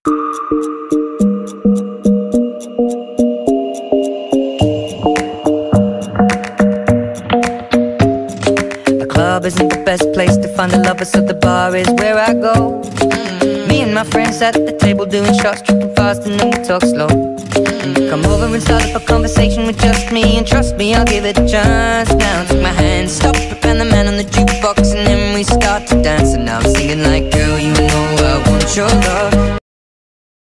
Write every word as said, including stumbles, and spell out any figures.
The club isn't the best place to find the lovers, so the bar is where I go. Me and my friends at the table doing shots, tripping fast and then we talk slow. And you come over and start up a conversation with just me, and trust me, I'll give it a chance. Now take my hand, stop it, and the man on the jukebox, and then we start to dance. And now I'm singing like, girl, you know I want your love.